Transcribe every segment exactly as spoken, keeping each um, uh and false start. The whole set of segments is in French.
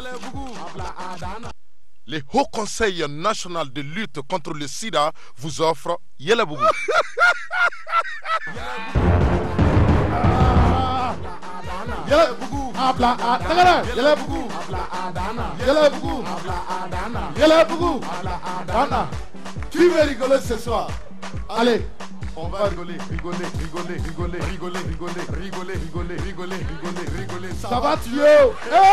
Le Haut Conseil national de lutte contre le sida vous offre Yelabougou. Yelabougou, abla adana. Yelabougou, Yelabougou, Yelabougou, adana. Tu veux rigoler ce soir? Allez, on va rigoler, rigoler, rigoler, rigoler, rigoler, rigoler, rigoler, rigoler, rigoler, rigoler, rigoler. Ça va, tuyau?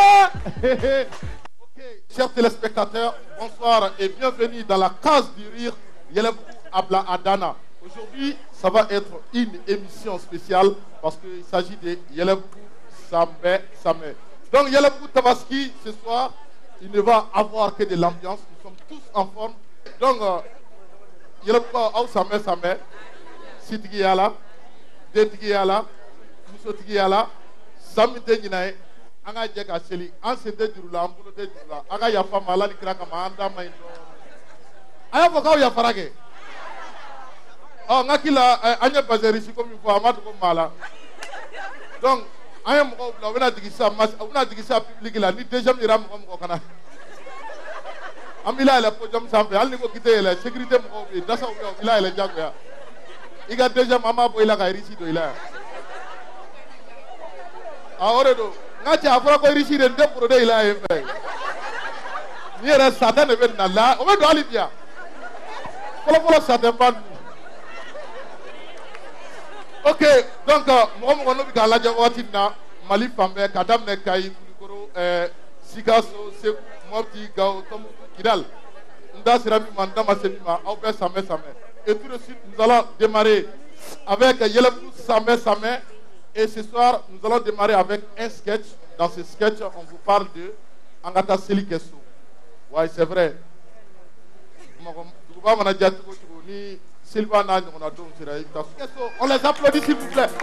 Ok, chers téléspectateurs, bonsoir et bienvenue dans la case du rire Yelabougou Abla Adana. Aujourd'hui, ça va être une émission spéciale parce qu'il s'agit de Yelabougou Sambe Samé. Donc Yelabougou Tabaski, ce soir, il ne va avoir que de l'ambiance. Nous sommes tous en forme. Donc, Yelabougou Aou Samé Samé, Sitigi Yala, Detigi Yala, Moussotigi Yala, Samite Ninae, Anga Djeka Seli, Ansende Djurula, Mounote Djurula, Anga Yafa Malani Kraka Maanda Maïno. Aya Fokao Yafarage. Oh, Nakila, Anya Bazeri, comme une fois, Amadou Mala. Donc, I am going to give some mass, I will give some public, and it is a ram from Gokana. Amila, Pojam Sample, I'll go get a secretary of it. That's how we are like Jaguar. You got Deja Mama Boila, I receive the Ila. Aoredo, Nacha Afro receive and Depo de Ila. Near a Satan event, Nala, over to Olivia. Follow Satan. Ok, donc, moi, je vais vous dire Mali Fambe, Kadam Nekaï, Koulikoro, Sikaso, Sekou, Mopti, Gao, Tomou, Kidal, Nda Sirami, Manda Masenima, Aubert Samé Samé. Et tout de suite, nous allons démarrer avec Yelabougou Samé Samé. Et ce soir, nous allons démarrer avec un sketch. Dans ce sketch, on vous parle de Angata Seli Kesso. Oui, c'est vrai. On les applaudit s'il vous plaît.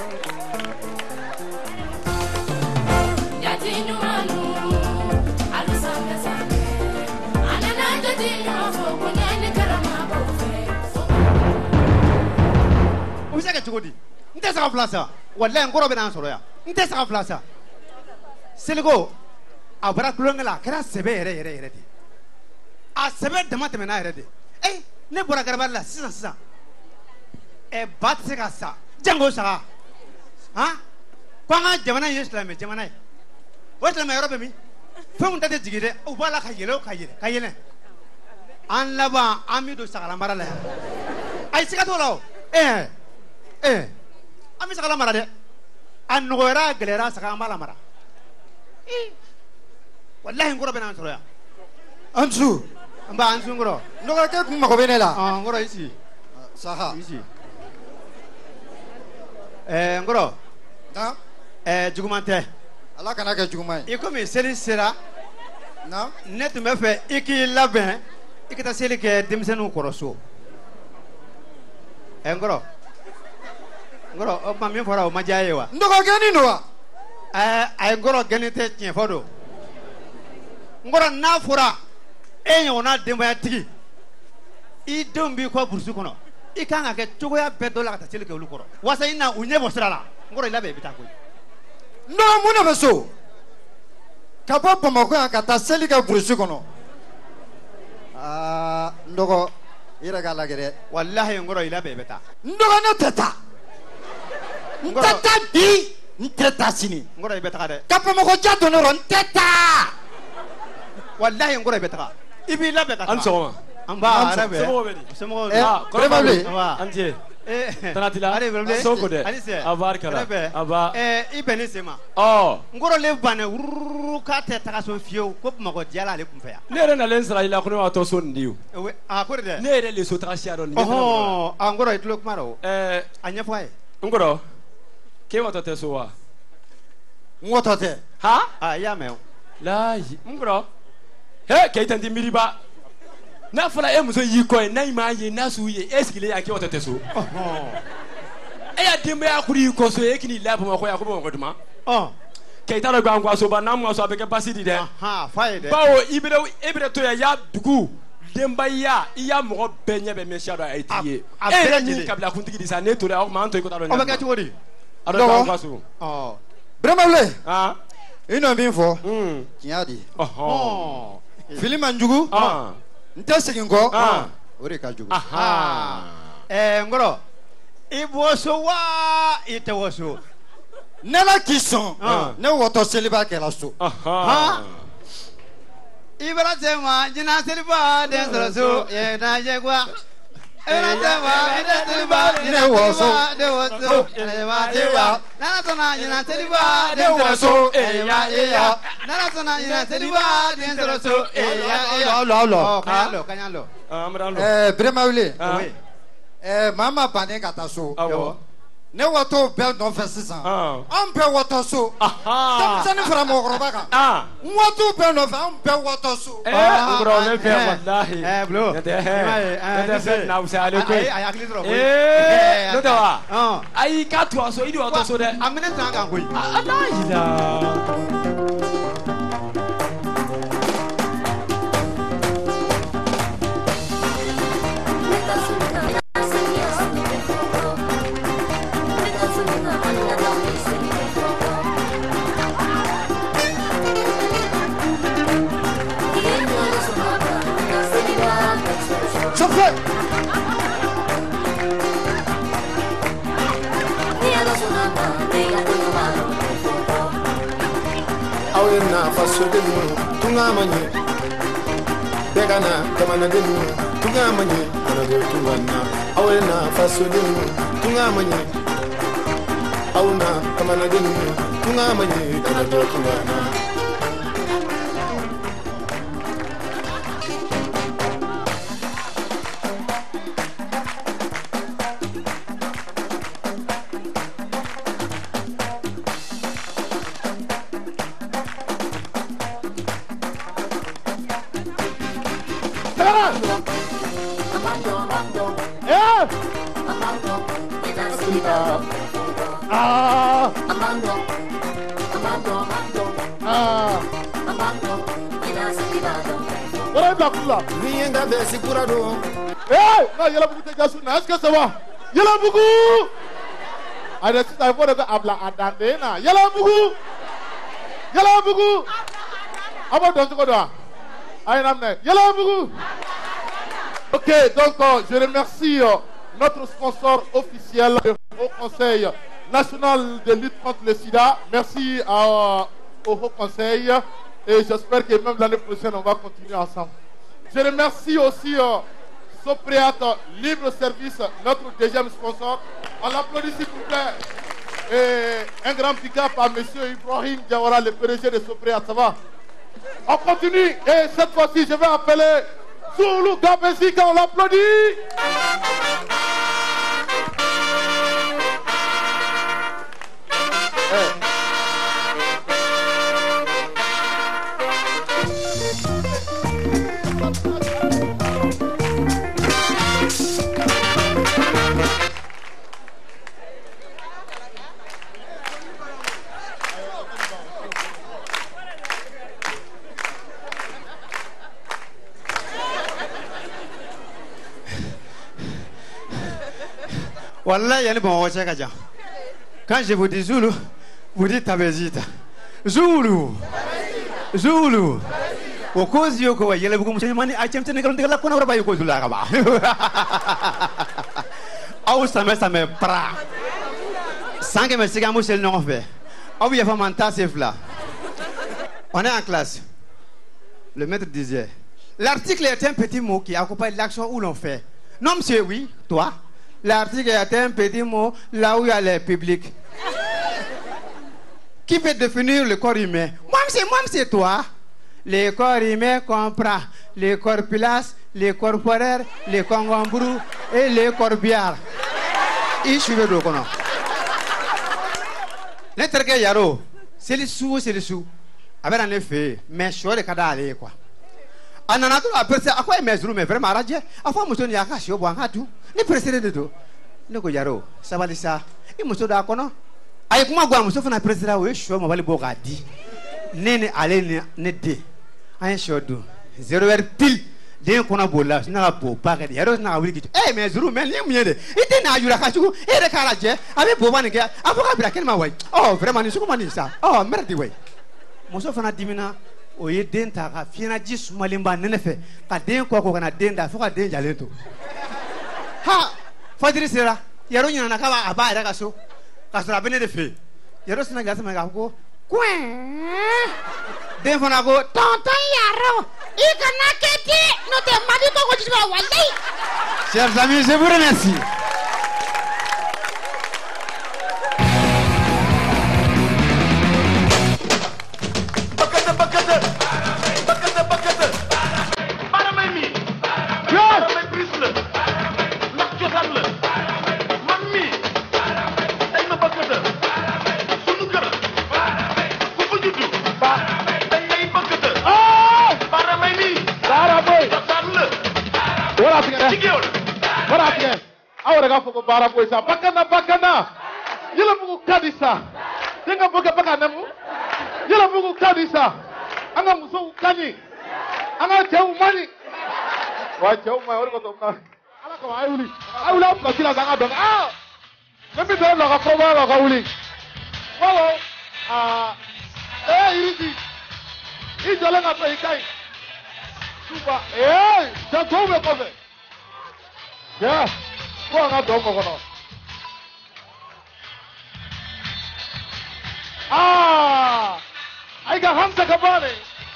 Vous savez ce que tu dis? Vous êtes en place. Vous êtes en place. Vous êtes en place. C'est le go. A bara kulonga la kera sebe yere yere yere di. A sebe dama teme na yere di. Eh, ne bora garba la sisan sisan. Eh, bat se ka sa. Jango sa. Ha? Kwanga jamana yesu la me jamana yi. Wo tla me yoro be mi. Fon ta de jigide, o bala ka yele o ka yele. Ka yele. An laba amido sagala mara la. Ai sika to lawo. Eh. Eh. Ami sagala mara de. An ngora gelera sagala mara mara. Eh. Wallahi ngoro bena nsoro ya. Ansu. Mba ansu ngoro. Ngoro ke kuma ko benela. Ah ngoro ici. Saha. Ici. Eh ngoro. Na? Eh jugumante. Ala kana ke jugumai. I komi seli sera. Na? Ne tun bɛ fɛ I k'i labɛn I ka taa seli kɛ denmisɛnninw kɔrɔ so. Eh ngoro. Ngoro o kuma min fɔra o ma diya ye wa? Ndogo gɛni don wa? Eh a ye ngoro gɛni tɛ tiɲɛ fɔ don. Ngoro n'a fɔra e ɲɔgɔnna denbayatigi I denw b'i kɔ burusi kɔnɔ I kan ka kɛ cogoya bɛɛ dɔ la ka taa seli kɛ olu kɔrɔ walasa I na u ɲɛ bɔ sira la Ngoro I labɛn I bɛ taa koyi. Non mun de bɛ so ka bɔ Bamakɔ yan ka taa seli kɛ burusi kɔnɔ. Aa Ndogo I yɛrɛ k'a lajɛ dɛ. Walahi Ngoro I labɛn I bɛ taa. Ndogo ne tɛ taa. N tɛ taa bi n tɛ taa sini. Ngoro I bɛ taa dɛ. Ka Bamakɔ ja don ne rɔ n tɛ taa. Wallahi Ngoro I bɛ taa. I b'i labɛn ka taa. An sɔgɔma. An ba ara bɛ. Somɔgɔw bɛ di? Somɔgɔw Eh, Ah, Kɔrɔbale. An tɛ. Eh, Tanatila. Allez, Bremlé. Soko dɛ. Allez, c'est. Abarikala. Bremlé. Aba. Eh, I bɛn ni sen ma. Ɔ. Ngoro le banɛ wururu k'a tɛ taga so fiyewu ko Bamakɔ diyala ale kun fɛ yan. Ne yɛrɛ nalen sara I la ko ne b'a tɔ so nin di o. Oui, a ko de dɛ. Ne yɛrɛ le so taga siya dɔn nin. Ɔhɔn, a Ngoro I tulo kuma la o. Ɛɛ. A ɲɛfɔ a ye. Nkɔrɔ. K'e ma tɔ tɛ so wa? N wɔtɔ tɛ. Ha? A i y'a mɛn o. Layi. Nkɔrɔ. He Keita ti miiriba. N'a fɔra e muso y'i kɔ ye n'a m'a ye n'a s'u ye e sigilen yan k'e ma tɔ tɛ so. Ɔhɔn. E y'a denbaya kuru y'i kɔ so e k'i la Bamakɔ yan ko Bamakɔ duman. Ɔ. Keita dɔ gan soba n'a ma so a bɛ kɛ basi di dɛ. Ahan, f'a ye dɛ. Bawo i bɛ i bɛ to yan i y'a dugu denbaya i y'a mɔgɔ bɛɛ ɲɛ bɛ mɛ siya dɔ a ye tigi ye. A E bɛɛ yɛrɛ lajɛlen. ni kabila kuntigi di sa ne tora o tuma an to i ko t'a dɔn. O bɛ kɛ cogo di? A dɔ gan so. Ɔ. Bremable. Han. i nɔ min fɔ Mm. tiɲɛ de Ɔhɔn. fili man jugu Ah. n tɛ segin kɔ Ah. o de ka jugu Aha. ɛɛ n kɔrɔ i bɔ so wa i tɛ wɔ so. n'ala k'i sɔn Ah. ne wɔtɔ seliba kɛra so Aha. i bɛra cɛ ma jina seliba den sɔrɔ so yɛ na jɛ kuwa. i bɛra cɛ ma jina seliba den Ne wɔ so. den wɔ so yɛ ma se wa. n'ala sɔnna jina seliba den Ne wɔ sɔrɔ so, so eh, ya, eh, ya. n'ala sɔnna jina seliba den sɔrɔ so eh, ya, eh, ya. Alɔ, alɔ. Ɔ, kaɲa lɔ kaɲa lɔ. Ah, an bɛ taa lɔ. ɛɛ birema wele Ah. Oui. ɛɛ maa ma bannen ka taa so Awɔ. ne wɔtɔ bɛɛ nɔfɛ sisan Ah. an bɛɛ wɔtɔ so Aha. denmisɛnnin fara mɔgɔkɔrɔba kan Ah. n wɔtɔ bɛɛ nɔfɛ an bɛɛ wɔtɔ so Eh, n kɔrɔ ne fɛ Eh, walahi. eh, bulo. N'o tɛ, I m'a ye, eh, n'o tɛ ne fɛn se. na wusa ale ko ye. A- a- a hakili sɔrɔ koyi. Eh, n'o tɛ wa. Ɔn. Ayi k'a to a so i de y'o to so dɛ. a minɛ tun kan koyi. Ala yira. Chauffeur. aw ye na fasoden nu tunga ma ɲe bɛɛ ka na jamanaden nu tunga ma ɲe kana do tunga na aw ye na fasoden nu tunga ma ɲe aw na jamanaden nu tunga ma ɲe kana do tunga na. Ah. Ah. Voilà une la couleur là. Ni ye n ka bɛɛ si kura don. Hey, non, il y a la beaucoup de gars. Est-ce que ça va? Il y a la beaucoup. Allez, si ça faut de abla adandena. Il y a la beaucoup. Il y a la beaucoup. Ah bon, donc quoi? Allez, n'amène. Il y a la beaucoup. Ok, donc euh, je remercie euh, notre sponsor officiel, le Haut Conseil national de lutte contre le sida. Merci à, au Haut Conseil et j'espère que même l'année prochaine on va continuer ensemble. Je remercie aussi euh, Sopriat Libre Service, notre deuxième sponsor. On l'applaudit s'il vous plaît. Et un grand pick-up à M. Ibrahim Diawara, le P D G de Sopriat. Ça va? On continue et cette fois-ci je vais appeler Zulu Gabezika, on l'applaudit. Hey. Wallahi yani bon cɛ ka jan. Quand je vous dis Zulu, vous dites Tabezita. Zulu. Zulu. O ko ziyo ko yele bugu muso mani a cɛmte ne kalon la kona wara bayi ko Zulu ka ba. Aw samɛ samɛ pra. San kɛmɛ siga mu sel ɲɔgɔn fɛ. Aw yafa man ta se fila. On est en classe. Le maître disait, l'article est un petit mot qui accompagne l'action où l'on fait. Non monsieur, oui, toi. L'article est un petit mot là où il y a les publics. Qui peut définir le corps humain? Moi, c'est moi, c'est toi. Le corps humain comprend les corpulaces, les corporels, les congombrous et les corbières. Il suivait le conon. N'importe yaro, c'est le sou, c'est le sou. Avec un effet, mais je suis le cadavre aller quoi. En en attendant, après ça, à quoi mes roues, mais vraiment radié. À quoi monsieur n'y a qu'à chier au bois, à tout. Ne précédez de tout. Ne go yaro, ça va ça. Il me sauve d'accord non? Aïe, comment go, monsieur fait un président, oui, je suis un mauvais bogadi. Nene allez ne dé. Un chaudou. Zéro heure pile. D'un qu'on a beau là, je n'ai pas beau pas de yaro, n'a pas dit. Eh, mes roues, mais les miens, il était n'a eu la cachu, et le carajé, avec beau manique, avocat, quel ma way. Oh, vraiment, nous sommes ça. Oh, merde, way. muso fana dimina o ye den ta ka fiɲɛnaji sumalenba nɛnɛ fɛ ka den kɔkɔ ka na den da fo ka den jalen to ha fajiri sera yaro ɲinana k'a b'a a b'a yɛrɛ ka so ka sɔrɔ a bɛ ne de fɛ yen yaro sina gasi ma k'a fɔ ko kuɛn den fana ko tonton Yaro i kana kɛ ten n'o tɛ Madi ko ko jisuma walayi. Chers amis, je vous remercie. Bakate bakate bakate bakate para may mi yo may pris la nak cosaan la man mi dañ ma bakate sunu kër ku fa juddu ba dañ lay bakate ah para may mi para boy cosaan la wala tigere tigewol wala tigere awra ga foko para boy sa bakana bakana yela bugu kadisa denga boga bakana mu yala bugu kadisa anga muso kanyi anga jew mani wa jew mai or ko to na ala ko ayuli ayula ko sila zanga dong ah memi do la ko ba la ko uli walo ah eh iriti i jole na pe kai suba eh ja to me ko fe ya ko nga do ko no ah I got Hamza Kabane.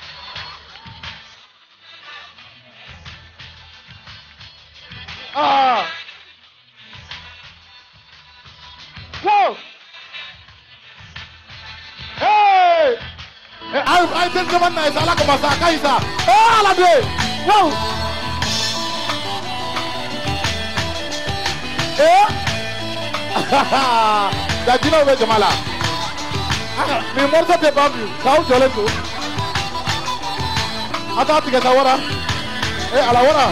Ah. Whoa. Hey. I I think the man is ala kama sa kaisa. Ah, ala de. Whoa. Eh. Dajino be jamala. Mi morto te babu, kau jole tu. Ata tiga sawara. Eh ala wara.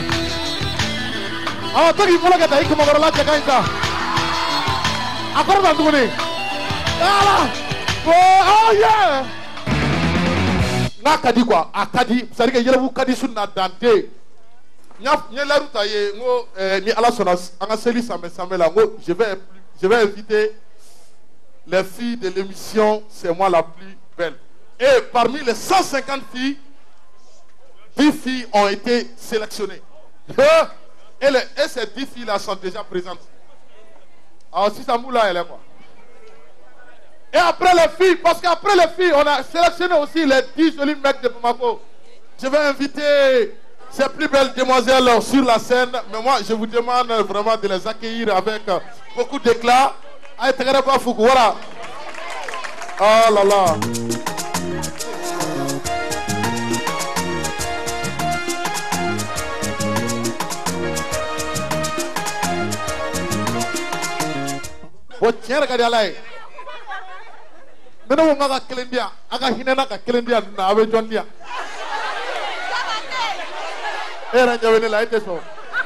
Ah tadi pula kata ikut magara la jaga insa. Akor bantu ni. Ala. Oh yeah. Na kadi quoi, akadi, c'est-à-dire que yelebu kadi sunna dante. Nya nya la ruta ye ngo ni ala sona anga seli sambe sambe la ngo je vais je vais inviter les filles de l'émission C'est moi la plus belle. Et parmi les cent cinquante filles, dix filles ont été sélectionnées. Et, les, et ces dix filles-là sont déjà présentes. Alors si ça moule là, elle est quoi? Et après les filles, parce qu'après les filles, on a sélectionné aussi les dix jolis mecs de Bamako. Je vais inviter ces plus belles demoiselles sur la scène. Mais moi, je vous demande vraiment de les accueillir avec beaucoup d'éclat. Aïe, t'es pas fou, voilà. Oh là là. Bon, tiens, regardez là. Mais non, on va Kelendia. Aga hinena ka Kelendia na abe Johnia. Era javene la ite so.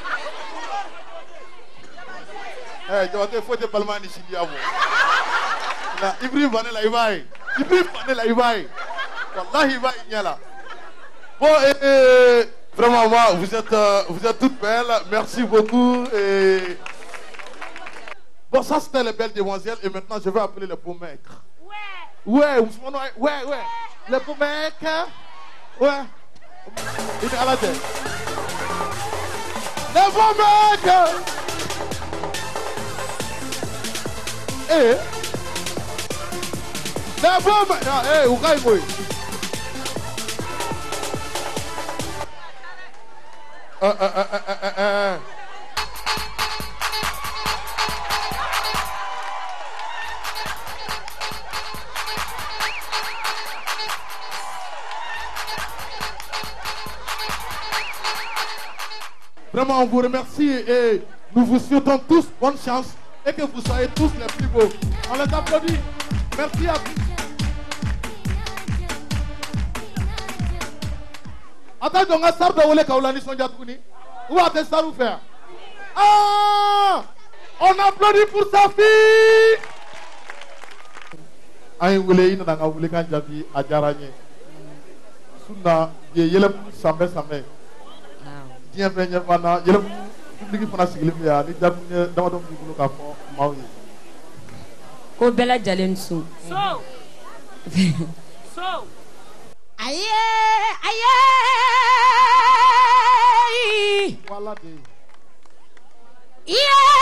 Eh, jawate fote palmani sidiamo. La Ibrahim bane la ibai. Ibrahim bane la ibai. Wallahi ibai nyala. Bon et vraiment moi vous êtes euh, vous êtes toutes belles. Merci beaucoup et bon ça c'était les belles demoiselles et maintenant je vais appeler les beaux mecs. Ouais. Ouais, ouais, ouais. Les beaux mecs. Ouais. Il est à la tête. Les beaux mecs. Eh, la bombe, eh, où est-ce que euh, euh, euh, euh, euh. Vraiment, on vous remercie et nous vous souhaitons tous bonne chance. Et que vous soyez tous les plus beaux. On les applaudit. Merci à tous. Attends, donc, on a sarde ou les kaoulani sont jatouni. Où a-t-il ça vous faire? Ah! On applaudit pour sa fille! Aïe, vous voulez, il n'a pas voulu quand j'avais à Djaranye. Sunda, il y a le sambe sambe. Bienvenue, maintenant, il y a le public qui a signé le mien. Il y a le dans le public qui a fait. Ko bela jalen su. So. So. Aïe, aïe. Voilà des... Yeah.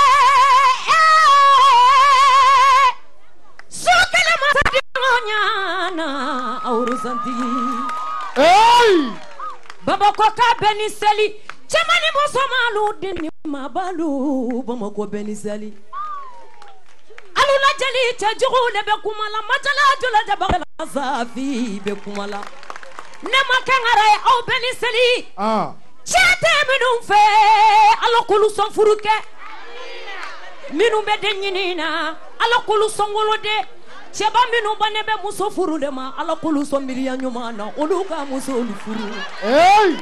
Sukele matanyana aurusanti. Hey! Bamako ka beniseli. Chamani bosomalu dini mabalu. Bamako beniseli. Alula jali chajugu lebe kumala. Majala jula jabala zafi be kumala. Nema kangare au beniseli. Ah. Chete minum fe. Alokulu son furuke. Minum be denyina. Alokulu son wolode. Cheba minum banebe muso furu dema. Alokulu son miriya nyumana. Oluka muso furu. Hey!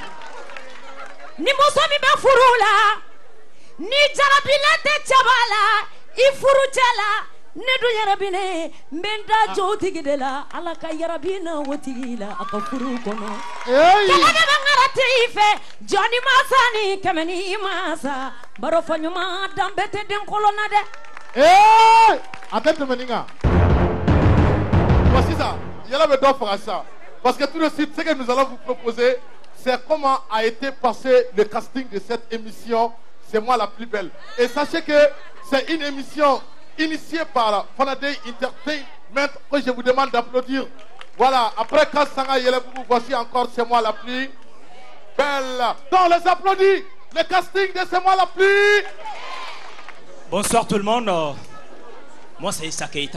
Ni muso mi be furu la. Ni jarabile te chabala. I furu chala. Ne du yarabine. Mbenda jotigi de la. Alaka yarabina wotigi la. Aka furu kono. Hey! Kala de bangarate ife. Johnny Masani kameni masa. Baro fanyuma dambete den kolona de. Hey! Attends, Meninga. Voici ça. Il y a là le faire ça. Parce que tout de suite, ce que nous allons vous proposer, c'est comment a été passé le casting de cette émission. C'est moi la plus belle. Et sachez que c'est une émission initiée par Fanadei Entertainment que je vous demande d'applaudir. Voilà. Après Kassanga Yelebougou, voici encore C'est moi la plus belle. Donc les applaudis. Le casting de C'est moi la plus. Bonsoir tout le monde. Moi c'est Issa Keita.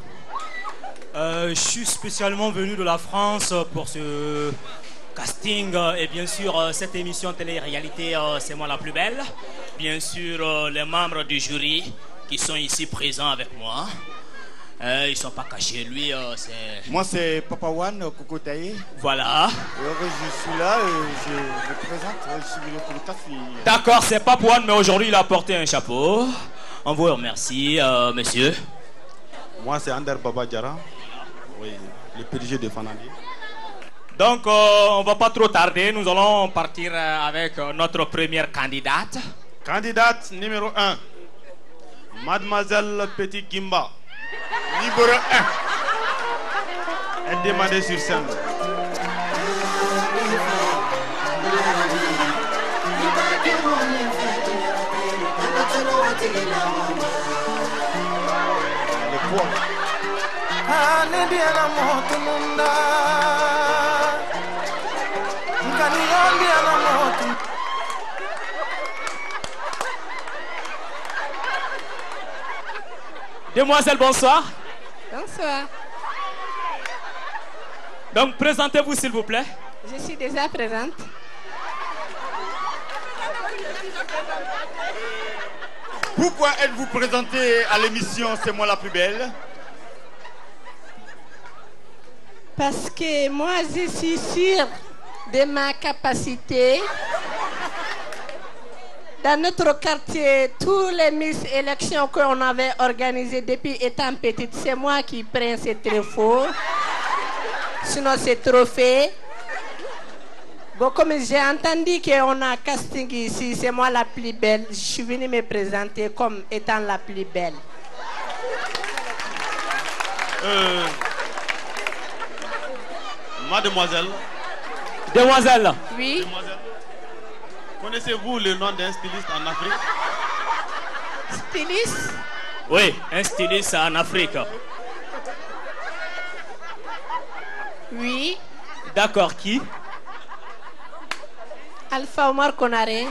Euh, je suis spécialement venu de la France pour ce casting et bien sûr cette émission télé-réalité C'est moi la plus belle. Bien sûr les membres du jury qui sont ici présents avec moi. Euh, ils sont pas cachés. Lui, euh, c'est... Moi, c'est Papa One, Kokotaye. Voilà. Alors, je suis là et je me présente. Je suis venu pour le café. D'accord, c'est Papa One, mais aujourd'hui, il a porté un chapeau. On vous remercie, euh, monsieur. Moi, c'est Ander Baba Diara. Oui, le P D G de Fanadi. Donc, euh, on va pas trop tarder. Nous allons partir avec notre première candidate. Candidate numéro un. Mademoiselle Petit Gimba. Numéro un. Elle demandait sur scène. Le poids. Demoiselle, bonsoir. Bonsoir. Donc, présentez-vous s'il vous plaît. Je suis déjà présente. Pourquoi êtes-vous présentée à l'émission C'est moi la plus belle? Parce que moi, je suis sûre de ma capacité. Dans notre quartier, tous les Miss élections qu'on avait organisées depuis étant petite, c'est moi qui prends ces trophées. Sinon, ces trophées. Bon, comme j'ai entendu qu'on a casting ici, c'est moi la plus belle. Je suis venue me présenter comme étant la plus belle. Euh, mademoiselle. Demoiselle. Oui. Demoiselle. Connaissez-vous le nom d'un styliste en Afrique? Styliste? Oui, un styliste en Afrique. Oui. D'accord, qui? Alpha Omar Konaré.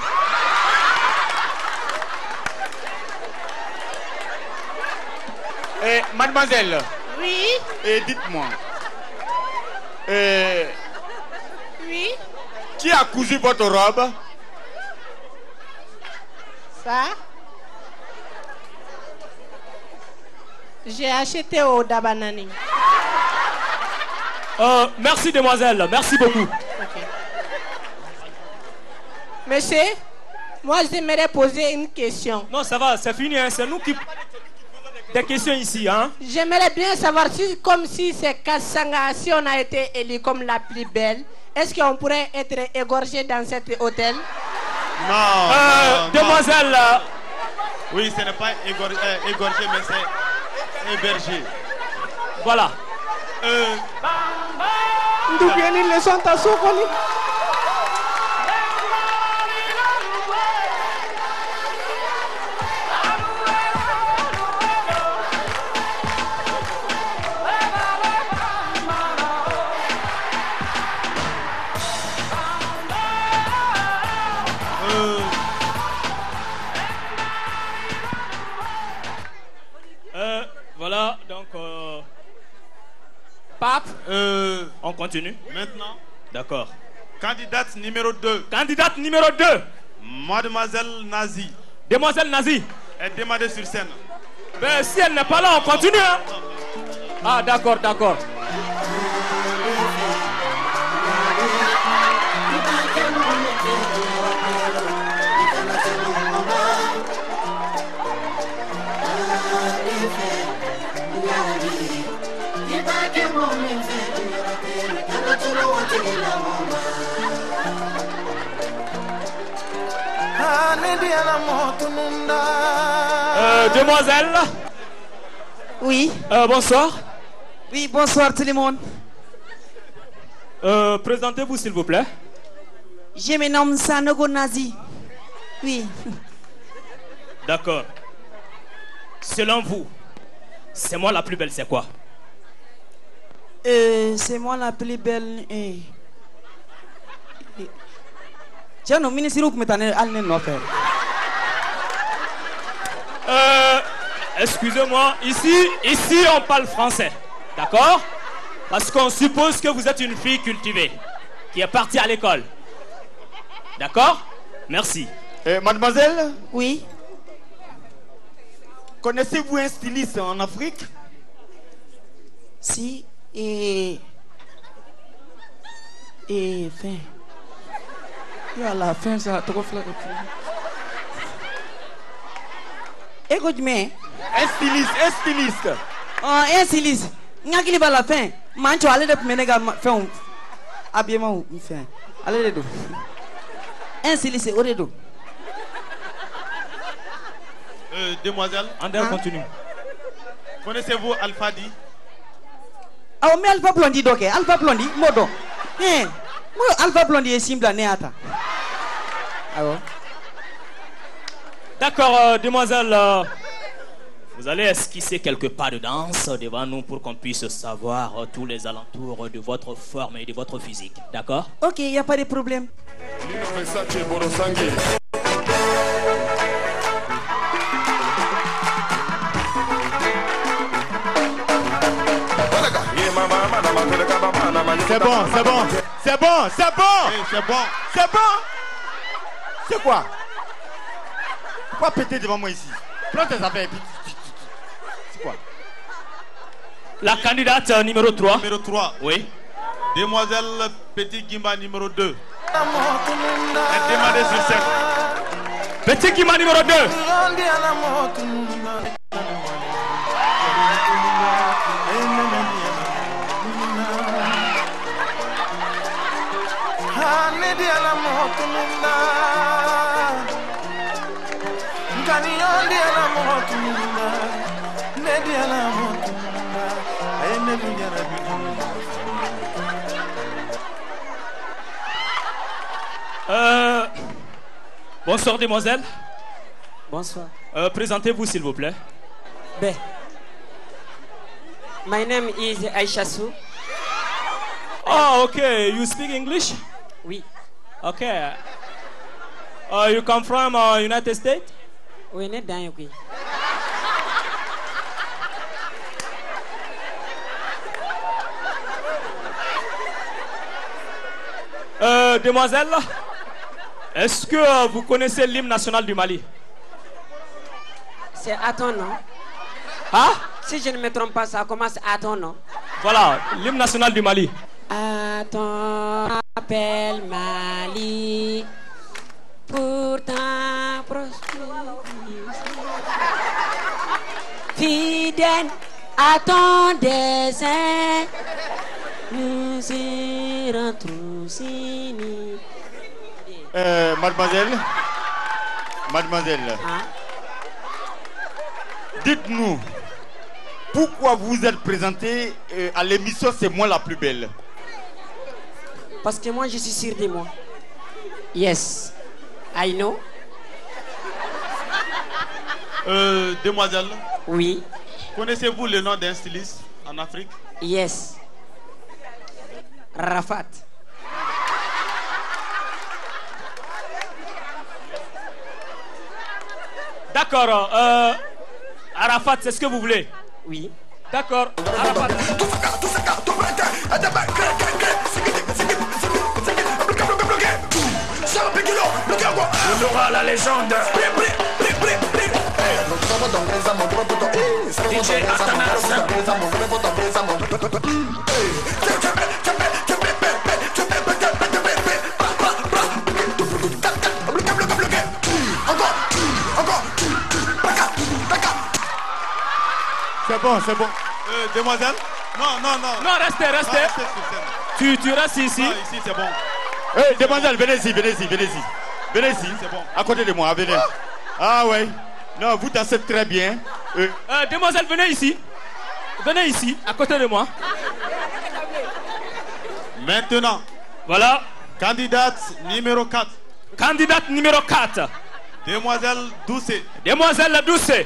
Et mademoiselle. Oui. Et dites-moi. Euh, Oui. qui a cousu votre robe? Ça. J'ai acheté au Dabanani. Euh, merci demoiselle, merci beaucoup. Okay. Monsieur, moi j'aimerais poser une question. Non, ça va, c'est fini, hein. C'est nous qui... Des questions ici, hein. J'aimerais bien savoir si, comme si c'est Kassanga, si on a été élu comme la plus belle, est-ce qu'on pourrait être égorgé dans cet hôtel? Non, euh, non, demoiselle. Non. Oui, ce n'est pas égorgé, euh, égorgé mais c'est hébergé. Voilà. Euh, Ndubieni le sont à Sokoli. Euh, voilà, donc... Euh... Pape, euh, on continue. Maintenant. D'accord. Candidate numéro deux. Candidate numéro deux. Mademoiselle Nazi. Demoiselle Nazi. Elle est demandée sur scène. Ben, si elle n'est pas là, on continue. Hein? Ah, d'accord, d'accord. Euh, demoiselle. Oui. Euh, bonsoir. Oui, bonsoir tout le monde. Euh, présentez-vous s'il vous plaît. Je me nomme Sanogo Nazi. Oui. D'accord. Selon vous, c'est moi la plus belle, c'est quoi? Euh, c'est moi la plus belle. Eh. Tiens, non, ministre, vous mettez un offert. Euh, excusez-moi, ici, ici on parle français, d'accord? Parce qu'on suppose que vous êtes une fille cultivée, qui est partie à l'école. D'accord? Merci. Euh, mademoiselle? Oui. Connaissez-vous un styliste en Afrique? Si, et... Et fin. Et à la fin, ça a trop fleur de pluie. Écoute-moi. Un styliste, un styliste. Oh, un styliste. N'a qu'il va à la fin. Mancho, allez de mener à fin. Habillement ou fin. Allez de dos. Un styliste, au redo. Euh, demoiselle. André, hein? Continue. Connaissez-vous Alpha Di? Ah, mais Alpha Blondie, donc. Alpha Blondie, modo. Eh, Alpha Blondie est simple à Néata. Ah bon? D'accord, euh, demoiselle, euh, vous allez esquisser quelques pas de danse devant nous pour qu'on puisse savoir euh, tous les alentours de votre forme et de votre physique, d'accord? Ok, il n'y a pas de problème. C'est bon, c'est bon, c'est bon, c'est bon, c'est bon, c'est bon. C'est quoi? Pourquoi péter devant moi ici? Prends tes affaires et puis... C'est quoi? La candidate euh, numéro trois. Numéro trois. Oui. Demoiselle Petit Gimba numéro deux. Elle demandée sur scène. Petit Gimba numéro deux. Euh, bonsoir, demoiselle. Bonsoir. Euh, présentez-vous, s'il vous plaît. Ben. My name is Aisha Su. Oh, okay. You speak English? Oui. Okay. Uh, you come from uh, United States? Oui, on est dans oui. Euh, demoiselle, est-ce que euh, vous connaissez l'hymne national du Mali? C'est à ton nom. Hein? Si je ne me trompe pas, ça commence à ton nom. Voilà, l'hymne national du Mali. À ton appel Mali, pourtant prospérité. Fidèle à ton dessein, nous irons tous unis. Euh, mademoiselle, mademoiselle, Hein? dites-nous, pourquoi vous êtes présentée euh, à l'émission C'est moi la plus belle? Parce que moi, je suis sûr de moi. Yes, I know. Euh, demoiselle. Oui. Connaissez-vous le nom d'un styliste en Afrique? Yes. Rafat. D'accord. Euh, Arafat, c'est ce que vous voulez? Oui. D'accord. Arafat. On aura la légende. D J Atanas. C'est bon, c'est bon. Euh, demoiselle? Non, non, non. Non, restez, restez. Ah, restez sur scène. Tu, tu restes ici. Ah, ici, c'est bon. Hey, demoiselle, venez-y, venez-y, venez-y. Venez-y, c'est bon. À côté de moi, venez. Ah ouais. Non, vous dansez très bien. Euh, Euh, demoiselle, venez ici. Venez ici, à côté de moi. Maintenant, Voilà. candidate numéro quatre. Candidate numéro quatre. Demoiselle Doucet. Demoiselle Doucet.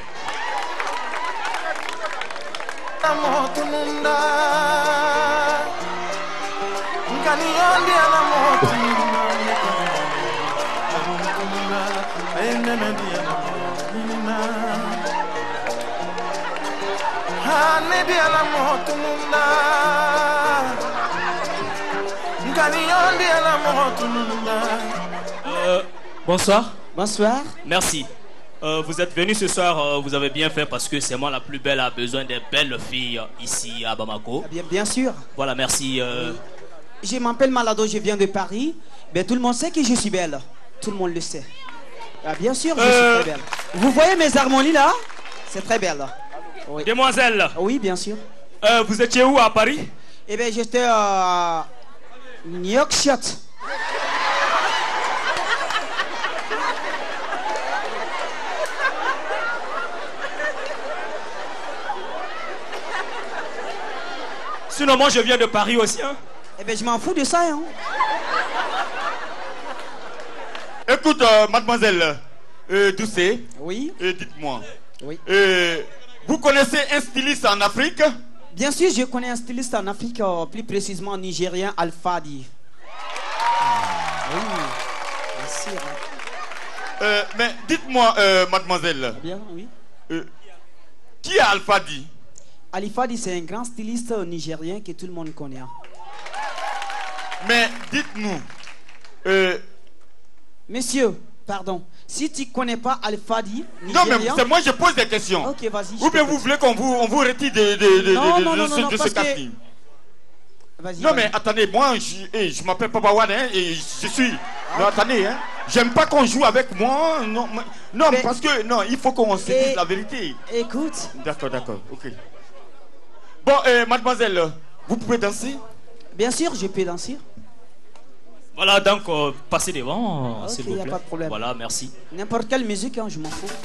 Euh, bonsoir. Bonsoir. Merci. Euh, vous êtes venu ce soir, euh, vous avez bien fait parce que c'est moi la plus belle a besoin des belles filles ici à Bamako. Bien, bien sûr. Voilà, merci. Euh... Je m'appelle Malado, je viens de Paris. Mais tout le monde sait que je suis belle. Tout le monde le sait. Ah, bien sûr, je Euh. suis très belle. Vous voyez mes harmonies là? C'est très belle. Oui. Demoiselle, Oui, bien sûr. euh, vous étiez où à Paris? Eh bien, j'étais à New York Shot. Sinon, moi je viens de Paris aussi. Hein. Eh bien, je m'en fous de ça. Hein. Écoute, euh, mademoiselle euh, Doucet. Oui. Euh, dites-moi. Oui. Euh, vous connaissez un styliste en Afrique? Bien sûr, je connais un styliste en Afrique, euh, plus précisément nigérien, Alfadi. Oui. Bien sûr. Euh, mais dites-moi, euh, mademoiselle. Bien, oui. Euh, qui est Alfadi? Alfadi, c'est un grand styliste nigérien que tout le monde connaît. Mais dites-nous. Euh, Monsieur, pardon. Si tu ne connais pas Alfadi, non, mais nigérien... c'est moi je pose des questions. Ok, vas-y. Ou bien vous voulez qu'on vous, on vous retire de, de, de, Non, de, non, de, non, de non, ce, non, de ce parce que- casting? Vas-y, Non, vas-y. mais attendez, moi je, eh, je m'appelle Papa Wan, hein, et je suis. Non, attendez, hein. J'aime pas qu'on joue avec moi. Non, mais- non Mais- parce que non, il faut qu'on se Et- dise la vérité. Écoute, D'accord, d'accord, ok. Bon, euh, mademoiselle, vous pouvez danser? bien sûr, je peux danser. Voilà, donc euh, passez devant, Ok, s'il vous y a plaît. pas de problème. Voilà, merci. N'importe quelle musique, hein, je m'en fous.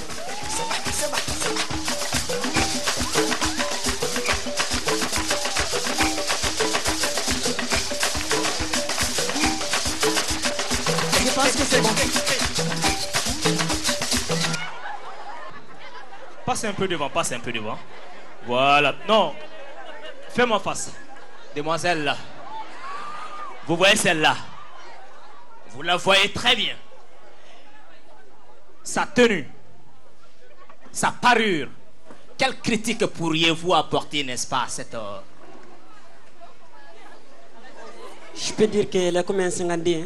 Je pense que c'est bon. Passez un peu devant, passez un peu devant. Voilà. Non. Fais-moi face. Demoiselle là. Vous voyez celle-là? Vous la voyez très bien. Sa tenue. Sa parure. Quelle critique pourriez-vous apporter, n'est-ce pas, à cette... euh, Je peux dire qu'elle est comme un cinquante-deux. Hein?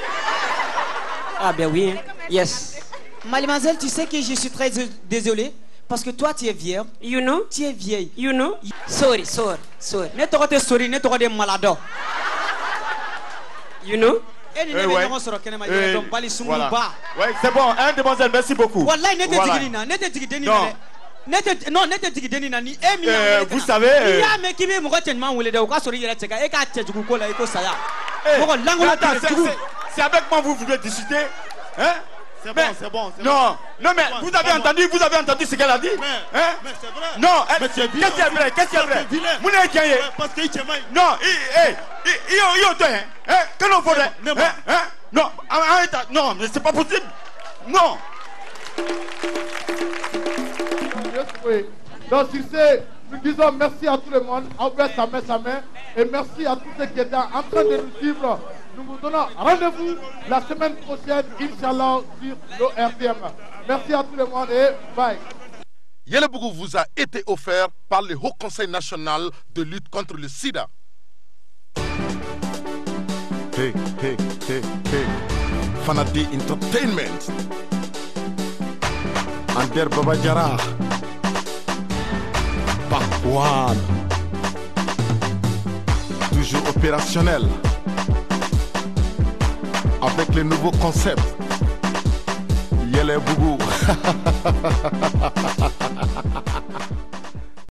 Ah ben oui, hein. Yes. Mademoiselle, tu sais que je suis très désolé parce que toi, tu es vieille. You know? Tu es vieille. You know? Sorry, sorry, sorry. Ne t'auras de souris, ne t'auras de malade. You know? Et nous Eh ne ouais. venons sur le Eh, donc bali sumu voilà. ba. Ouais, c'est bon, hein, demoiselle, merci beaucoup. Wallahi, ne te Voilà. digini na, ne te digini Non. na. Ne te non, ne te digini na ni e mi. Euh, vous savez, euh, il y a mais qui me mo tellement wule de ka sori yere teka e ka tcheju ko la e ko saya. Eh, Moko lango mais la attends, ta c'est- tugu. c'est- c'est avec moi vous voulez discuter? Hein? C'est bon, c'est bon. Non, non, mais vous avez entendu, vous avez entendu ce qu'elle a dit? Mais, hein? mais c'est vrai. Non, mais qu'est-ce qui est vrai? Qu'est-ce qui est vrai? Vous n'avez qu'à y parce qu'il est non, il il il est hein? Que l'on faudrait? Hein? Non, arrête, non, mais c'est pas possible. Non. Oui. Donc, sur ce, nous disons merci à tout le monde. Envoyez sa main, sa main. Et merci à tous ceux qui étaient en train de nous suivre. Nous vous donnons rendez-vous la semaine prochaine, Inch'Allah, sur l'O R T M. Merci à tout le monde et bye. Yelebougou vous a été offert par le Haut Conseil national de lutte contre le sida. Hey, hey, hey, hey. Fanadi Entertainment. Ander Babajara. Bakwan. Toujours opérationnel. Avec les nouveaux concepts. Yelebougou.